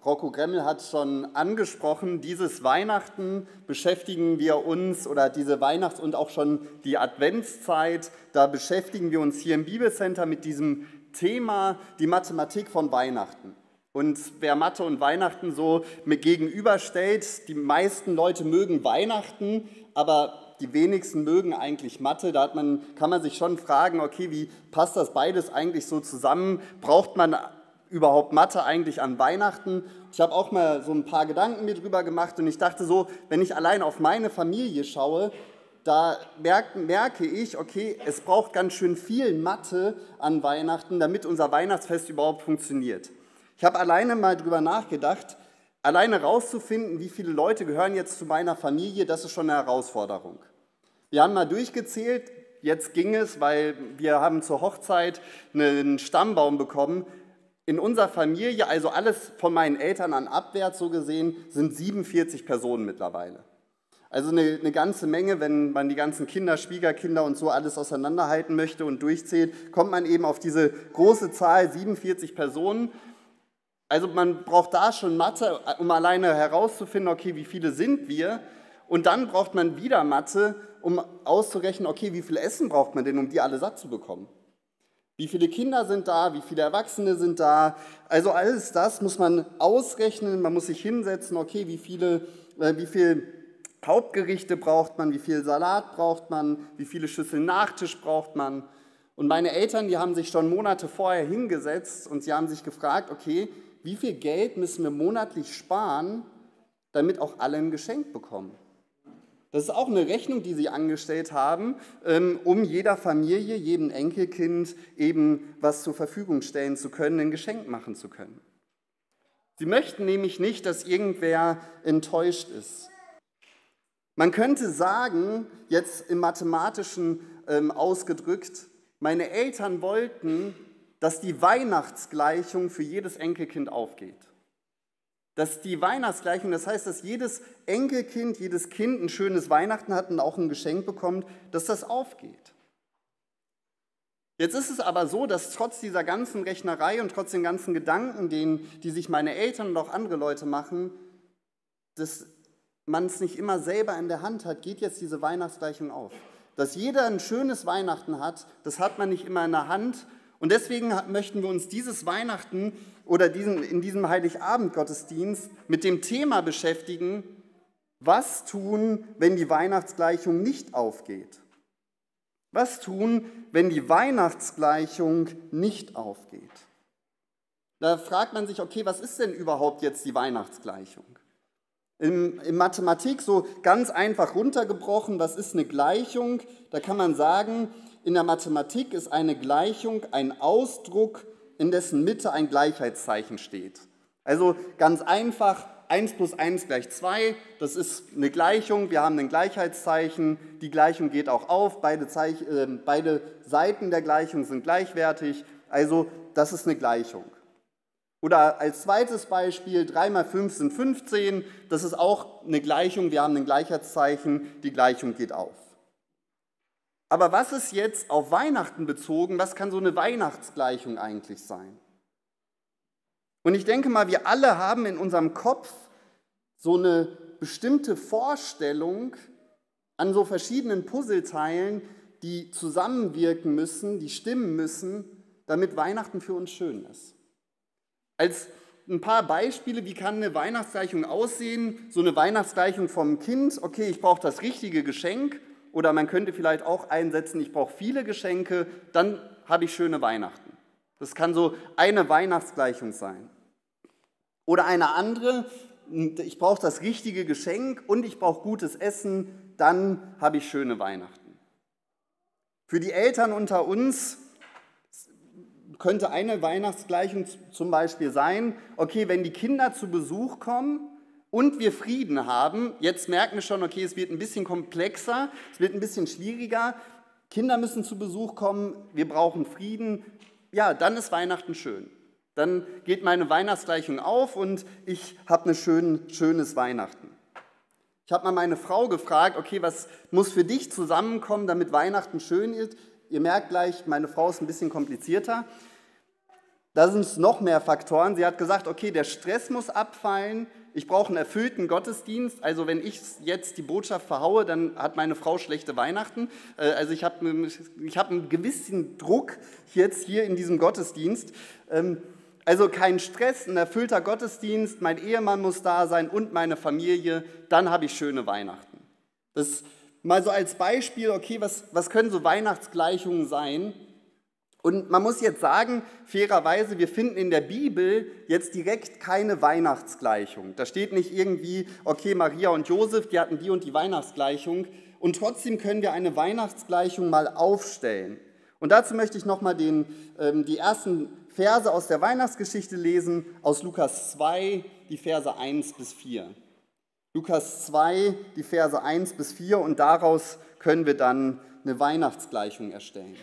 Rocco Gremmel hat schon angesprochen, dieses Weihnachten beschäftigen wir uns, oder diese Weihnachts- und auch schon die Adventszeit, da beschäftigen wir uns hier im Bibelcenter mit diesem Thema, die Mathematik von Weihnachten. Und wer Mathe und Weihnachten so mit gegenüberstellt, die meisten Leute mögen Weihnachten, aber die wenigsten mögen eigentlich Mathe. Da kann man sich schon fragen, okay, wie passt das beides eigentlich so zusammen? Braucht man überhaupt Mathe eigentlich an Weihnachten? Ich habe auch mal so ein paar Gedanken mir drüber gemacht und ich dachte so, wenn ich allein auf meine Familie schaue, da merke ich, okay, es braucht ganz schön viel Mathe an Weihnachten, damit unser Weihnachtsfest überhaupt funktioniert. Ich habe alleine mal drüber nachgedacht, alleine rauszufinden, wie viele Leute gehören jetzt zu meiner Familie, das ist schon eine Herausforderung. Wir haben mal durchgezählt, jetzt ging es, weil wir haben zur Hochzeit einen Stammbaum bekommen. In unserer Familie, also alles von meinen Eltern an abwärts so gesehen, sind 47 Personen mittlerweile. Also eine ganze Menge, wenn man die ganzen Kinder, Schwiegerkinder und so alles auseinanderhalten möchte und durchzählt, kommt man eben auf diese große Zahl, 47 Personen. Also man braucht da schon Mathe, um alleine herauszufinden, okay, wie viele sind wir? Und dann braucht man wieder Mathe, um auszurechnen, okay, wie viel Essen braucht man denn, um die alle satt zu bekommen? Wie viele Kinder sind da, wie viele Erwachsene sind da? Also alles das muss man ausrechnen, man muss sich hinsetzen, okay, wie viel Hauptgerichte braucht man, wie viel Salat braucht man, wie viele Schüsseln Nachtisch braucht man. Und meine Eltern, die haben sich schon Monate vorher hingesetzt und sie haben sich gefragt, okay, wie viel Geld müssen wir monatlich sparen, damit auch alle ein Geschenk bekommen? Das ist auch eine Rechnung, die sie angestellt haben, um jeder Familie, jedem Enkelkind eben was zur Verfügung stellen zu können, ein Geschenk machen zu können. Sie möchten nämlich nicht, dass irgendwer enttäuscht ist. Man könnte sagen, jetzt im Mathematischen ausgedrückt, meine Eltern wollten, dass die Weihnachtsgleichung für jedes Enkelkind aufgeht. Dass die Weihnachtsgleichung, das heißt, dass jedes Enkelkind, jedes Kind ein schönes Weihnachten hat und auch ein Geschenk bekommt, dass das aufgeht. Jetzt ist es aber so, dass trotz dieser ganzen Rechnerei und trotz den ganzen Gedanken, die sich meine Eltern und auch andere Leute machen, dass man es nicht immer selber in der Hand hat, geht jetzt diese Weihnachtsgleichung auf. Dass jeder ein schönes Weihnachten hat, das hat man nicht immer in der Hand. Und deswegen möchten wir uns dieses Weihnachten oder in diesem Heiligabend-Gottesdienst mit dem Thema beschäftigen, was tun, wenn die Weihnachtsgleichung nicht aufgeht? Was tun, wenn die Weihnachtsgleichung nicht aufgeht? Da fragt man sich, okay, was ist denn überhaupt jetzt die Weihnachtsgleichung? In Mathematik so ganz einfach runtergebrochen, was ist eine Gleichung? Da kann man sagen, in der Mathematik ist eine Gleichung ein Ausdruck, in dessen Mitte ein Gleichheitszeichen steht. Also ganz einfach, 1 plus 1 gleich 2, das ist eine Gleichung, wir haben ein Gleichheitszeichen, die Gleichung geht auch auf, beide Seiten der Gleichung sind gleichwertig, also das ist eine Gleichung. Oder als zweites Beispiel, 3 mal 5 sind 15, das ist auch eine Gleichung, wir haben ein Gleichheitszeichen, die Gleichung geht auf. Aber was ist jetzt auf Weihnachten bezogen, was kann so eine Weihnachtsgleichung eigentlich sein? Und ich denke mal, wir alle haben in unserem Kopf so eine bestimmte Vorstellung an so verschiedenen Puzzleteilen, die zusammenwirken müssen, die stimmen müssen, damit Weihnachten für uns schön ist. Als ein paar Beispiele, wie kann eine Weihnachtsgleichung aussehen? So eine Weihnachtsgleichung vom Kind, okay, ich brauche das richtige Geschenk, oder man könnte vielleicht auch einsetzen, ich brauche viele Geschenke, dann habe ich schöne Weihnachten. Das kann so eine Weihnachtsgleichung sein. Oder eine andere, ich brauche das richtige Geschenk und ich brauche gutes Essen, dann habe ich schöne Weihnachten. Für die Eltern unter uns könnte eine Weihnachtsgleichung zum Beispiel sein, okay, wenn die Kinder zu Besuch kommen und wir Frieden haben, jetzt merken wir schon, okay, es wird ein bisschen komplexer, es wird ein bisschen schwieriger, Kinder müssen zu Besuch kommen, wir brauchen Frieden, ja, dann ist Weihnachten schön. Dann geht meine Weihnachtsgleichung auf und ich habe ein schönes Weihnachten. Ich habe mal meine Frau gefragt, okay, was muss für dich zusammenkommen, damit Weihnachten schön ist? Ihr merkt gleich, meine Frau ist ein bisschen komplizierter. Da sind es noch mehr Faktoren. Sie hat gesagt, okay, der Stress muss abfallen, ich brauche einen erfüllten Gottesdienst. Also wenn ich jetzt die Botschaft verhaue, dann hat meine Frau schlechte Weihnachten. Also ich habe einen gewissen Druck jetzt hier in diesem Gottesdienst. Also kein Stress, ein erfüllter Gottesdienst, mein Ehemann muss da sein und meine Familie, dann habe ich schöne Weihnachten. Das mal so als Beispiel, okay, was können so Weihnachtsgleichungen sein? Und man muss jetzt sagen, fairerweise, wir finden in der Bibel jetzt direkt keine Weihnachtsgleichung. Da steht nicht irgendwie, okay, Maria und Josef, die hatten die und die Weihnachtsgleichung. Und trotzdem können wir eine Weihnachtsgleichung mal aufstellen. Und dazu möchte ich nochmal die ersten Verse aus der Weihnachtsgeschichte lesen, aus Lukas 2, die Verse 1 bis 4. Lukas 2, die Verse 1 bis 4, und daraus können wir dann eine Weihnachtsgleichung erstellen.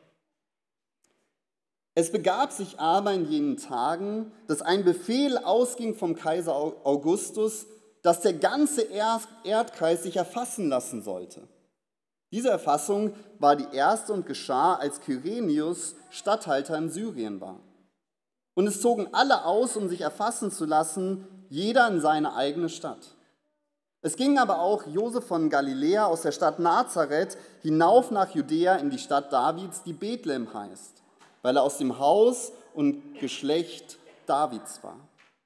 Es begab sich aber in jenen Tagen, dass ein Befehl ausging vom Kaiser Augustus, dass der ganze Erdkreis sich erfassen lassen sollte. Diese Erfassung war die erste und geschah, als Kyrenius Statthalter in Syrien war. Und es zogen alle aus, um sich erfassen zu lassen, jeder in seine eigene Stadt. Es ging aber auch Josef von Galiläa aus der Stadt Nazareth hinauf nach Judäa in die Stadt Davids, die Bethlehem heißt, weil er aus dem Haus und Geschlecht Davids war.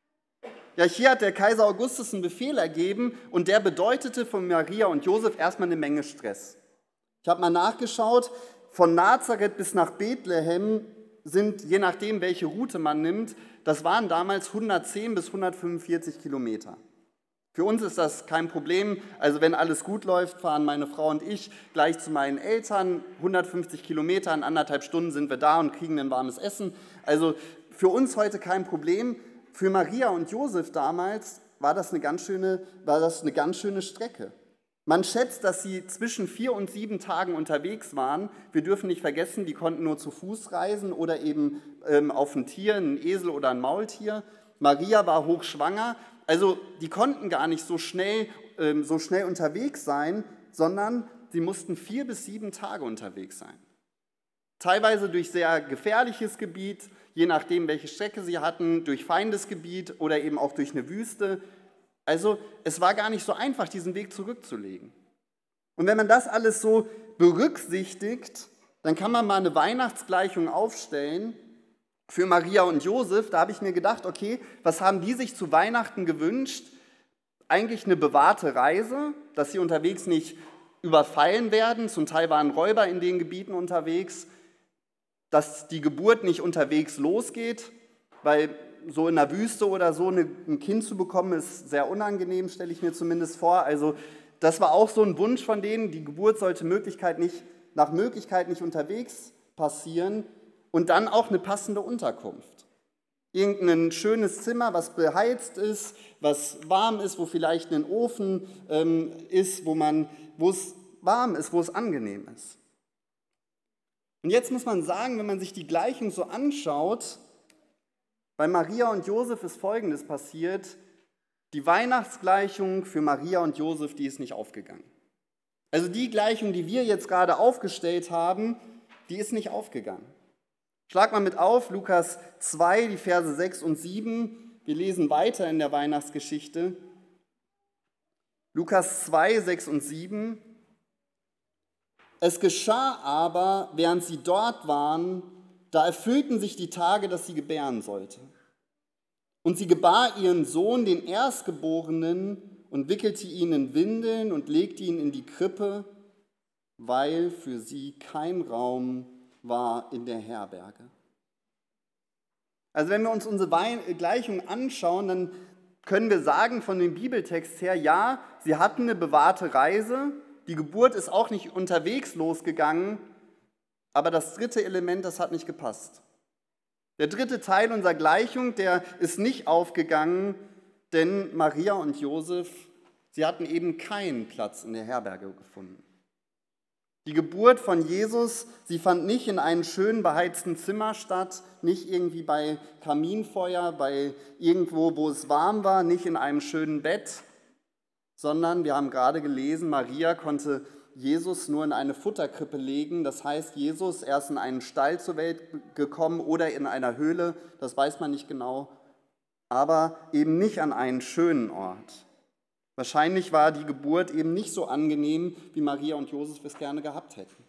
Ja, hier hat der Kaiser Augustus einen Befehl ergeben und der bedeutete von Maria und Josef erstmal eine Menge Stress. Ich habe mal nachgeschaut, von Nazareth bis nach Bethlehem sind, je nachdem welche Route man nimmt, das waren damals 110 bis 145 Kilometer. Für uns ist das kein Problem. Also wenn alles gut läuft, fahren meine Frau und ich gleich zu meinen Eltern. 150 Kilometer, in 1,5 Stunden sind wir da und kriegen ein warmes Essen. Also für uns heute kein Problem. Für Maria und Josef damals war das eine ganz schöne Strecke. Man schätzt, dass sie zwischen 4 und 7 Tagen unterwegs waren. Wir dürfen nicht vergessen, die konnten nur zu Fuß reisen oder eben auf ein Tier, ein Esel oder ein Maultier. Maria war hochschwanger. Also die konnten gar nicht so schnell unterwegs sein, sondern sie mussten 4 bis 7 Tage unterwegs sein. Teilweise durch sehr gefährliches Gebiet, je nachdem welche Strecke sie hatten, durch Feindesgebiet oder eben auch durch eine Wüste. Also es war gar nicht so einfach, diesen Weg zurückzulegen. Und wenn man das alles so berücksichtigt, dann kann man mal eine Weihnachtsgleichung aufstellen, für Maria und Josef. Da habe ich mir gedacht, okay, was haben die sich zu Weihnachten gewünscht? Eigentlich eine bewahrte Reise, dass sie unterwegs nicht überfallen werden. Zum Teil waren Räuber in den Gebieten unterwegs. Dass die Geburt nicht unterwegs losgeht, weil so in der Wüste oder so ein Kind zu bekommen, ist sehr unangenehm, stelle ich mir zumindest vor. Also das war auch so ein Wunsch von denen. Die Geburt sollte nach Möglichkeit nicht unterwegs passieren. Und dann auch eine passende Unterkunft. Irgendein schönes Zimmer, was beheizt ist, was warm ist, wo vielleicht ein Ofen ist, wo es warm ist, wo es angenehm ist. Und jetzt muss man sagen, wenn man sich die Gleichung so anschaut, bei Maria und Josef ist Folgendes passiert: Die Weihnachtsgleichung für Maria und Josef, die ist nicht aufgegangen. Also die Gleichung, die wir jetzt gerade aufgestellt haben, die ist nicht aufgegangen. Schlag mal mit auf, Lukas 2, die Verse 6 und 7. Wir lesen weiter in der Weihnachtsgeschichte. Lukas 2, 6 und 7. Es geschah aber, während sie dort waren, da erfüllten sich die Tage, dass sie gebären sollte. Und sie gebar ihren Sohn, den Erstgeborenen, und wickelte ihn in Windeln und legte ihn in die Krippe, weil für sie kein Raum war in der Herberge. Also wenn wir uns unsere Gleichung anschauen, dann können wir sagen von dem Bibeltext her, ja, sie hatten eine bewahrte Reise, die Geburt ist auch nicht unterwegs losgegangen, aber das dritte Element, das hat nicht gepasst. Der dritte Teil unserer Gleichung, der ist nicht aufgegangen, denn Maria und Josef, sie hatten eben keinen Platz in der Herberge gefunden. Die Geburt von Jesus, sie fand nicht in einem schön beheizten Zimmer statt, nicht irgendwie bei Kaminfeuer, bei irgendwo, wo es warm war, nicht in einem schönen Bett, sondern wir haben gerade gelesen, Maria konnte Jesus nur in eine Futterkrippe legen. Das heißt, Jesus erst in einen Stall zur Welt gekommen oder in einer Höhle, das weiß man nicht genau, aber eben nicht an einen schönen Ort. Wahrscheinlich war die Geburt eben nicht so angenehm, wie Maria und Josef es gerne gehabt hätten.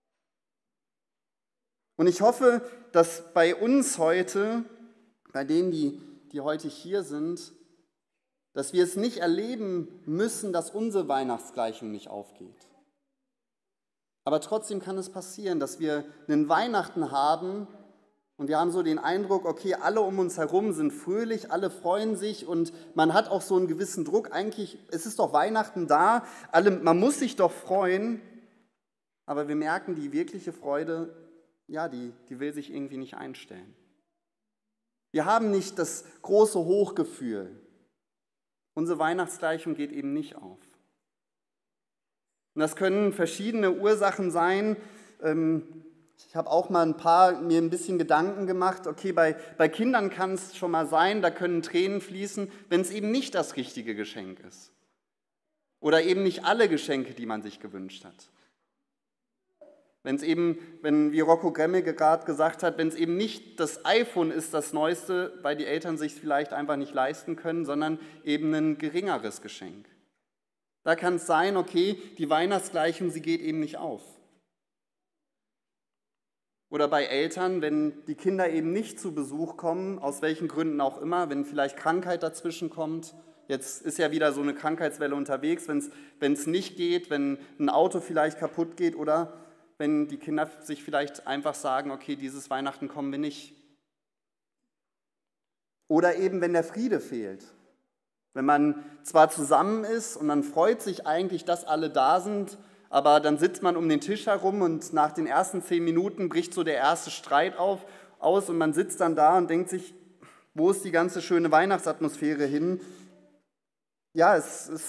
Und ich hoffe, dass bei uns heute, bei denen, die heute hier sind, dass wir es nicht erleben müssen, dass unsere Weihnachtsgleichung nicht aufgeht. Aber trotzdem kann es passieren, dass wir einen Weihnachten haben und wir haben so den Eindruck, okay, alle um uns herum sind fröhlich, alle freuen sich und man hat auch so einen gewissen Druck. Eigentlich, es ist doch Weihnachten da, man muss sich doch freuen, aber wir merken, die wirkliche Freude, ja, die will sich irgendwie nicht einstellen. Wir haben nicht das große Hochgefühl. Unsere Weihnachtsgleichung geht eben nicht auf. Und das können verschiedene Ursachen sein. Ich habe auch mal mir ein bisschen Gedanken gemacht. Okay, bei Kindern kann es schon mal sein, da können Tränen fließen, wenn es eben nicht das richtige Geschenk ist. Oder eben nicht alle Geschenke, die man sich gewünscht hat. Wie Rocco Gremme gerade gesagt hat, wenn es eben nicht das iPhone ist, das Neueste, weil die Eltern sich es vielleicht einfach nicht leisten können, sondern eben ein geringeres Geschenk. Da kann es sein, okay, die Weihnachtsgleichung, sie geht eben nicht auf. Oder bei Eltern, wenn die Kinder eben nicht zu Besuch kommen, aus welchen Gründen auch immer, wenn vielleicht Krankheit dazwischen kommt. Jetzt ist ja wieder so eine Krankheitswelle unterwegs, wenn es nicht geht, wenn ein Auto vielleicht kaputt geht oder wenn die Kinder sich vielleicht einfach sagen, okay, dieses Weihnachten kommen wir nicht. Oder eben, wenn der Friede fehlt. Wenn man zwar zusammen ist und man freut sich eigentlich, dass alle da sind, aber dann sitzt man um den Tisch herum und nach den ersten 10 Minuten bricht so der erste Streit aus und man sitzt dann da und denkt sich, wo ist die ganze schöne Weihnachtsatmosphäre hin? Ja,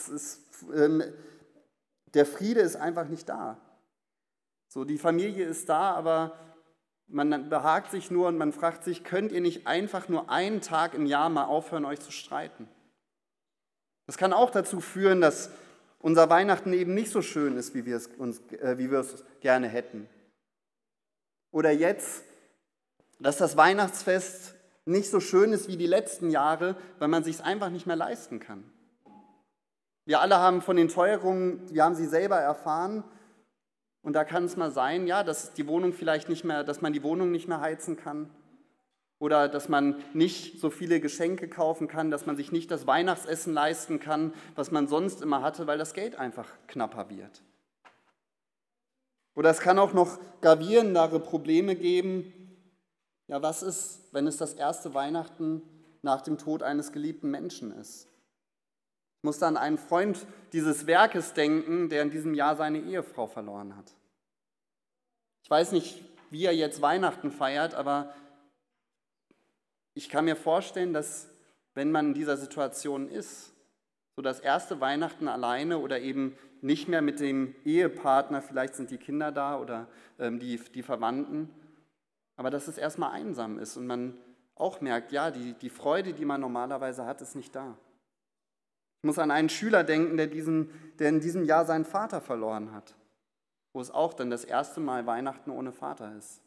der Friede ist einfach nicht da. So, die Familie ist da, aber man behagt sich nur und man fragt sich, könnt ihr nicht einfach nur einen Tag im Jahr mal aufhören, euch zu streiten? Das kann auch dazu führen, dass unser Weihnachten eben nicht so schön ist, wie wir es gerne hätten. Oder jetzt, dass das Weihnachtsfest nicht so schön ist wie die letzten Jahre, weil man sich es einfach nicht mehr leisten kann. Wir alle haben von den Teuerungen, wir haben sie selber erfahren. Und da kann es mal sein, ja, dass man die Wohnung nicht mehr heizen kann oder dass man nicht so viele Geschenke kaufen kann, dass man sich nicht das Weihnachtsessen leisten kann, was man sonst immer hatte, weil das Geld einfach knapper wird. Oder es kann auch noch gravierendere Probleme geben. Ja, was ist, wenn es das erste Weihnachten nach dem Tod eines geliebten Menschen ist? Ich muss an einen Freund dieses Werkes denken, der in diesem Jahr seine Ehefrau verloren hat. Ich weiß nicht, wie er jetzt Weihnachten feiert, aber ich kann mir vorstellen, dass wenn man in dieser Situation ist, so das erste Weihnachten alleine oder eben nicht mehr mit dem Ehepartner, vielleicht sind die Kinder da oder die Verwandten, aber dass es erstmal einsam ist und man auch merkt, ja, die Freude, die man normalerweise hat, ist nicht da. Ich muss an einen Schüler denken, der in diesem Jahr seinen Vater verloren hat, wo es auch dann das erste Mal Weihnachten ohne Vater ist.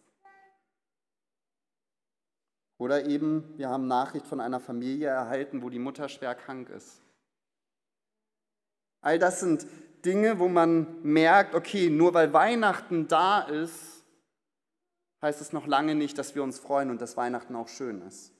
Oder eben, wir haben Nachricht von einer Familie erhalten, wo die Mutter schwer krank ist. All das sind Dinge, wo man merkt, okay, nur weil Weihnachten da ist, heißt es noch lange nicht, dass wir uns freuen und dass Weihnachten auch schön ist.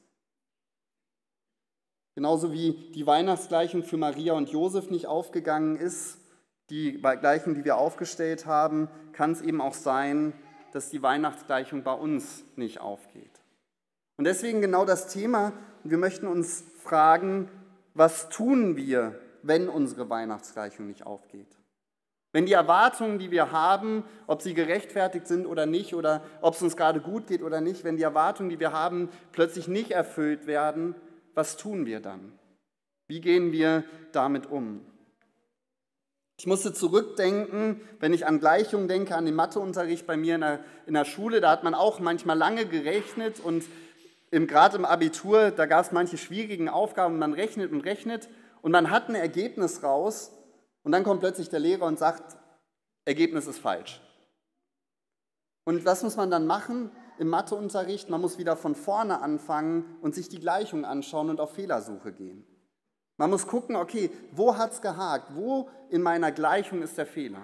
Genauso wie die Weihnachtsgleichung für Maria und Josef nicht aufgegangen ist, die Gleichung, die wir aufgestellt haben, kann es eben auch sein, dass die Weihnachtsgleichung bei uns nicht aufgeht. Und deswegen genau das Thema, wir möchten uns fragen, was tun wir, wenn unsere Weihnachtsgleichung nicht aufgeht? Wenn die Erwartungen, die wir haben, ob sie gerechtfertigt sind oder nicht, oder ob es uns gerade gut geht oder nicht, wenn die Erwartungen, die wir haben, plötzlich nicht erfüllt werden, was tun wir dann? Wie gehen wir damit um? Ich musste zurückdenken, wenn ich an Gleichungen denke, an den Matheunterricht bei mir in der Schule, da hat man auch manchmal lange gerechnet und gerade im Abitur, da gab es manche schwierigen Aufgaben, man rechnet und man hat ein Ergebnis raus und dann kommt plötzlich der Lehrer und sagt, Ergebnis ist falsch. Und was muss man dann machen im Matheunterricht? Man muss wieder von vorne anfangen und sich die Gleichung anschauen und auf Fehlersuche gehen. Man muss gucken, okay, wo hat es gehakt? Wo in meiner Gleichung ist der Fehler?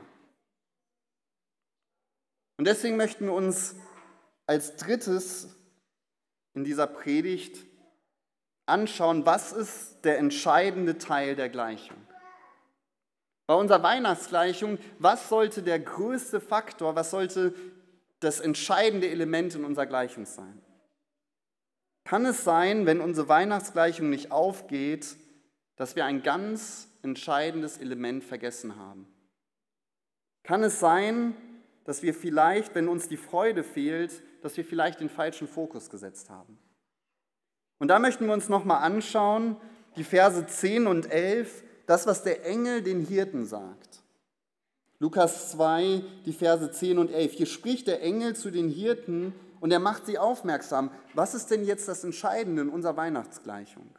Und deswegen möchten wir uns als drittes in dieser Predigt anschauen, was ist der entscheidende Teil der Gleichung? Bei unserer Weihnachtsgleichung, was sollte der größte Faktor, was sollte das entscheidende Element in unserer Gleichung sein? Kann es sein, wenn unsere Weihnachtsgleichung nicht aufgeht, dass wir ein ganz entscheidendes Element vergessen haben? Kann es sein, dass wir vielleicht, wenn uns die Freude fehlt, dass wir vielleicht den falschen Fokus gesetzt haben? Und da möchten wir uns nochmal anschauen, die Verse 10 und 11, das, was der Engel den Hirten sagt. Lukas 2, die Verse 10 und 11. Hier spricht der Engel zu den Hirten und er macht sie aufmerksam. Was ist denn jetzt das Entscheidende in unserer Weihnachtsgleichung?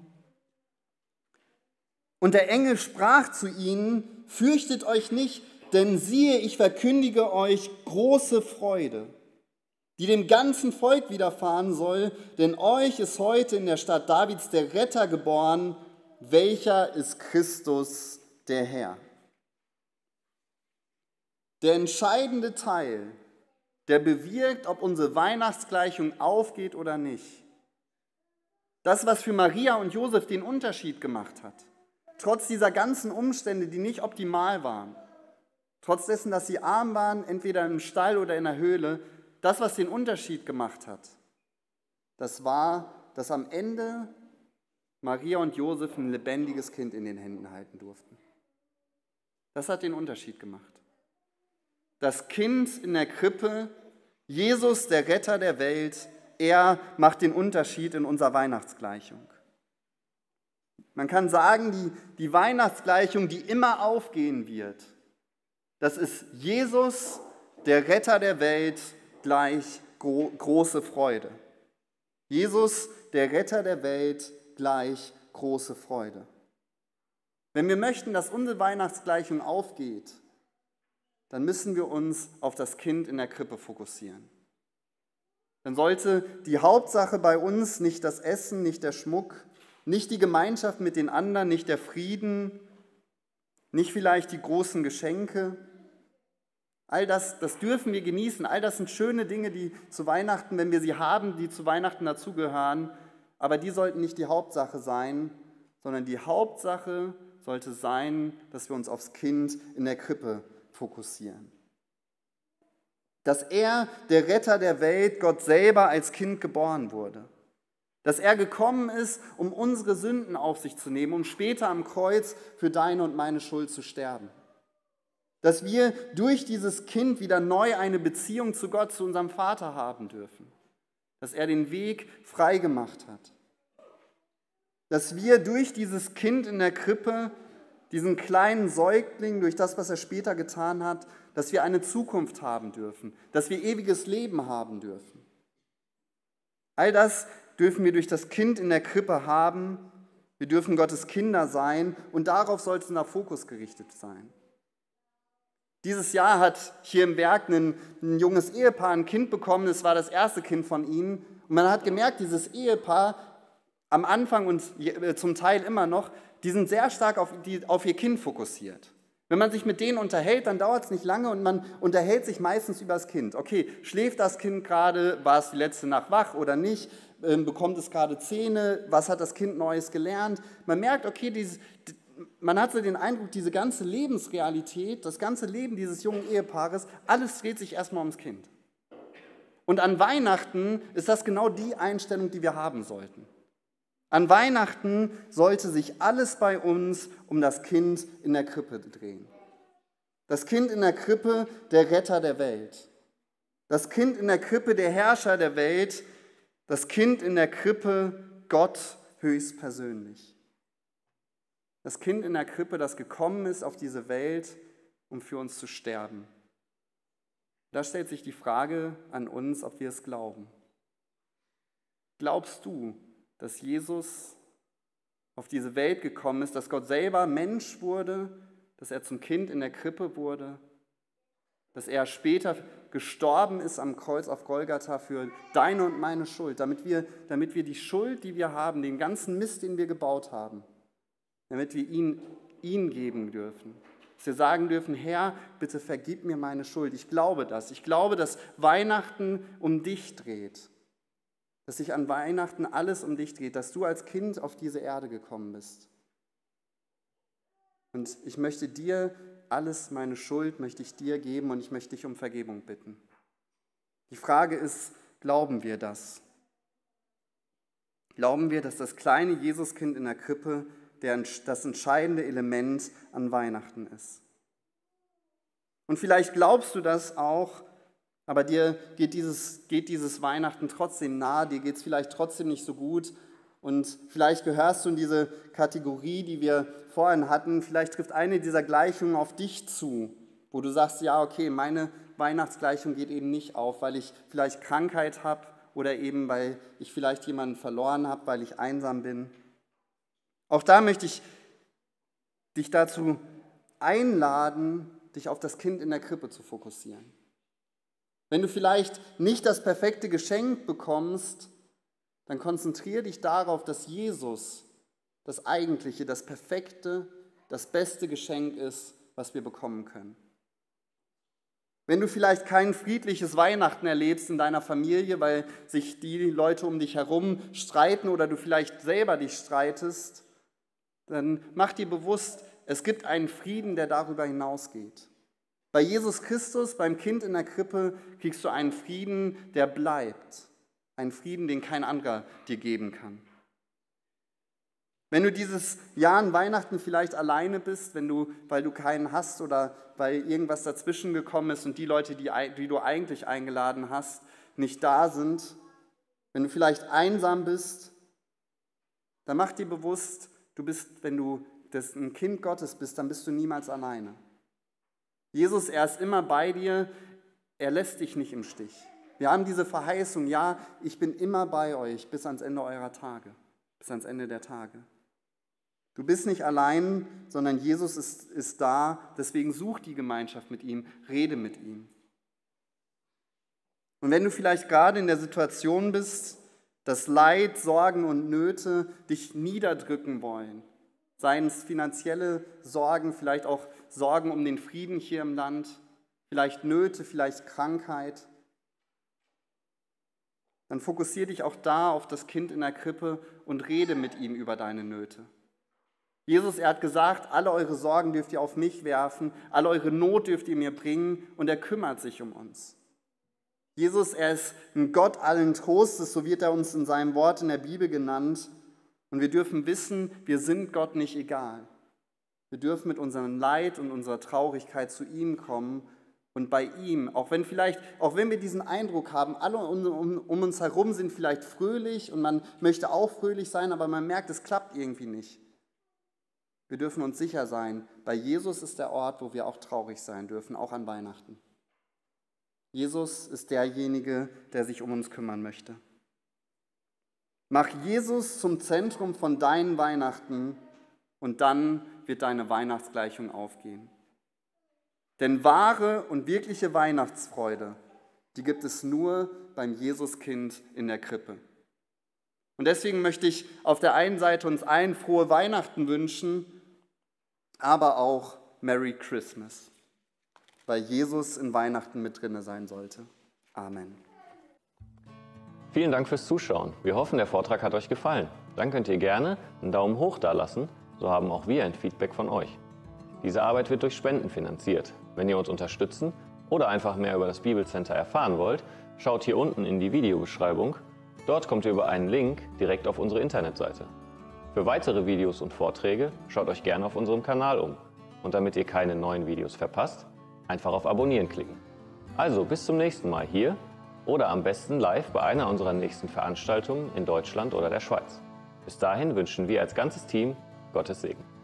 Und der Engel sprach zu ihnen: Fürchtet euch nicht, denn siehe, ich verkündige euch große Freude, die dem ganzen Volk widerfahren soll, denn euch ist heute in der Stadt Davids der Retter geboren, welcher ist Christus der Herr. Der entscheidende Teil, der bewirkt, ob unsere Weihnachtsgleichung aufgeht oder nicht. Das, was für Maria und Josef den Unterschied gemacht hat, trotz dieser ganzen Umstände, die nicht optimal waren, trotz dessen, dass sie arm waren, entweder im Stall oder in der Höhle, das, was den Unterschied gemacht hat, das war, dass am Ende Maria und Josef ein lebendiges Kind in den Händen halten durften. Das hat den Unterschied gemacht. Das Kind in der Krippe, Jesus, der Retter der Welt, er macht den Unterschied in unserer Weihnachtsgleichung. Man kann sagen, die Weihnachtsgleichung, die immer aufgehen wird, das ist Jesus, der Retter der Welt, gleich große Freude. Jesus, der Retter der Welt, gleich große Freude. Wenn wir möchten, dass unsere Weihnachtsgleichung aufgeht, dann müssen wir uns auf das Kind in der Krippe fokussieren. Dann sollte die Hauptsache bei uns nicht das Essen, nicht der Schmuck, nicht die Gemeinschaft mit den anderen, nicht der Frieden, nicht vielleicht die großen Geschenke. All das dürfen wir genießen. All das sind schöne Dinge, die zu Weihnachten, wenn wir sie haben, die zu Weihnachten dazugehören. Aber die sollten nicht die Hauptsache sein, sondern die Hauptsache sollte sein, dass wir uns aufs Kind in der Krippe fokussieren. Dass er, der Retter der Welt, Gott selber als Kind geboren wurde. Dass er gekommen ist, um unsere Sünden auf sich zu nehmen, um später am Kreuz für deine und meine Schuld zu sterben. Dass wir durch dieses Kind wieder neu eine Beziehung zu Gott, zu unserem Vater haben dürfen. Dass er den Weg frei gemacht hat. Dass wir durch dieses Kind in der Krippe, diesen kleinen Säugling, durch das, was er später getan hat, dass wir eine Zukunft haben dürfen, dass wir ewiges Leben haben dürfen. All das dürfen wir durch das Kind in der Krippe haben. Wir dürfen Gottes Kinder sein und darauf sollte unser Fokus gerichtet sein. Dieses Jahr hat hier im Werk ein junges Ehepaar ein Kind bekommen, es war das erste Kind von ihnen. Und man hat gemerkt, dieses Ehepaar am Anfang und zum Teil immer noch, die sind sehr stark auf ihr Kind fokussiert. Wenn man sich mit denen unterhält, dann dauert es nicht lange und man unterhält sich meistens über das Kind. Okay, schläft das Kind gerade, war es die letzte Nacht wach oder nicht, bekommt es gerade Zähne, was hat das Kind Neues gelernt? Man merkt, okay, man hat so den Eindruck, diese ganze Lebensrealität, das ganze Leben dieses jungen Ehepaares, alles dreht sich erstmal ums Kind. Und an Weihnachten ist das genau die Einstellung, die wir haben sollten. An Weihnachten sollte sich alles bei uns um das Kind in der Krippe drehen. Das Kind in der Krippe, der Retter der Welt. Das Kind in der Krippe, der Herrscher der Welt. Das Kind in der Krippe, Gott höchstpersönlich. Das Kind in der Krippe, das gekommen ist auf diese Welt, um für uns zu sterben. Da stellt sich die Frage an uns, ob wir es glauben. Glaubst du, dass Jesus auf diese Welt gekommen ist, dass Gott selber Mensch wurde, dass er zum Kind in der Krippe wurde, dass er später gestorben ist am Kreuz auf Golgatha für deine und meine Schuld, damit wir die Schuld, die wir haben, den ganzen Mist, den wir gebaut haben, damit wir ihn geben dürfen. Dass wir sagen dürfen, Herr, bitte vergib mir meine Schuld. Ich glaube das. Ich glaube, dass Weihnachten um dich dreht. Dass sich an Weihnachten alles um dich dreht, dass du als Kind auf diese Erde gekommen bist. Und ich möchte dir alles, meine Schuld möchte ich dir geben und ich möchte dich um Vergebung bitten. Die Frage ist, glauben wir das? Glauben wir, dass das kleine Jesuskind in der Krippe das entscheidende Element an Weihnachten ist? Und vielleicht glaubst du das auch, aber dir geht dieses Weihnachten trotzdem nahe, dir geht es vielleicht trotzdem nicht so gut. Und vielleicht gehörst du in diese Kategorie, die wir vorhin hatten, vielleicht trifft eine dieser Gleichungen auf dich zu, wo du sagst, ja, okay, meine Weihnachtsgleichung geht eben nicht auf, weil ich vielleicht Krankheit habe oder eben, weil ich vielleicht jemanden verloren habe, weil ich einsam bin. Auch da möchte ich dich dazu einladen, dich auf das Kind in der Krippe zu fokussieren. Wenn du vielleicht nicht das perfekte Geschenk bekommst, dann konzentriere dich darauf, dass Jesus das eigentliche, das perfekte, das beste Geschenk ist, was wir bekommen können. Wenn du vielleicht kein friedliches Weihnachten erlebst in deiner Familie, weil sich die Leute um dich herum streiten oder du vielleicht selber dich streitest, dann mach dir bewusst, es gibt einen Frieden, der darüber hinausgeht. Bei Jesus Christus, beim Kind in der Krippe, kriegst du einen Frieden, der bleibt. Einen Frieden, den kein anderer dir geben kann. Wenn du dieses Jahr an Weihnachten vielleicht alleine bist, weil du keinen hast oder weil irgendwas dazwischen gekommen ist und die Leute, die du eigentlich eingeladen hast, nicht da sind, wenn du vielleicht einsam bist, dann mach dir bewusst, wenn du ein Kind Gottes bist, dann bist du niemals alleine. Jesus, er ist immer bei dir, er lässt dich nicht im Stich. Wir haben diese Verheißung, ja, ich bin immer bei euch bis ans Ende eurer Tage, bis ans Ende der Tage. Du bist nicht allein, sondern Jesus ist da, deswegen such die Gemeinschaft mit ihm, rede mit ihm. Und wenn du vielleicht gerade in der Situation bist, dass Leid, Sorgen und Nöte dich niederdrücken wollen, seien es finanzielle Sorgen, vielleicht auch Sorgen um den Frieden hier im Land, vielleicht Nöte, vielleicht Krankheit, dann fokussiere dich auch da auf das Kind in der Krippe und rede mit ihm über deine Nöte. Jesus, er hat gesagt, alle eure Sorgen dürft ihr auf mich werfen, alle eure Not dürft ihr mir bringen und er kümmert sich um uns. Jesus, er ist ein Gott allen Trostes, so wird er uns in seinem Wort in der Bibel genannt. Und wir dürfen wissen, wir sind Gott nicht egal. Wir dürfen mit unserem Leid und unserer Traurigkeit zu ihm kommen und bei ihm, auch wenn wir diesen Eindruck haben, alle um uns herum sind vielleicht fröhlich und man möchte auch fröhlich sein, aber man merkt, es klappt irgendwie nicht. Wir dürfen uns sicher sein, bei Jesus ist der Ort, wo wir auch traurig sein dürfen, auch an Weihnachten. Jesus ist derjenige, der sich um uns kümmern möchte. Mach Jesus zum Zentrum von deinen Weihnachten und dann wird deine Weihnachtsgleichung aufgehen. Denn wahre und wirkliche Weihnachtsfreude, die gibt es nur beim Jesuskind in der Krippe. Und deswegen möchte ich auf der einen Seite uns allen frohe Weihnachten wünschen, aber auch Merry Christmas, weil Jesus in Weihnachten mit drin sein sollte. Amen. Vielen Dank fürs Zuschauen. Wir hoffen, der Vortrag hat euch gefallen. Dann könnt ihr gerne einen Daumen hoch dalassen, so haben auch wir ein Feedback von euch. Diese Arbeit wird durch Spenden finanziert. Wenn ihr uns unterstützen oder einfach mehr über das Bibelcenter erfahren wollt, schaut hier unten in die Videobeschreibung. Dort kommt ihr über einen Link direkt auf unsere Internetseite. Für weitere Videos und Vorträge schaut euch gerne auf unserem Kanal um. Und damit ihr keine neuen Videos verpasst, einfach auf Abonnieren klicken. Also bis zum nächsten Mal hier oder am besten live bei einer unserer nächsten Veranstaltungen in Deutschland oder der Schweiz. Bis dahin wünschen wir als ganzes Team Gottes Segen.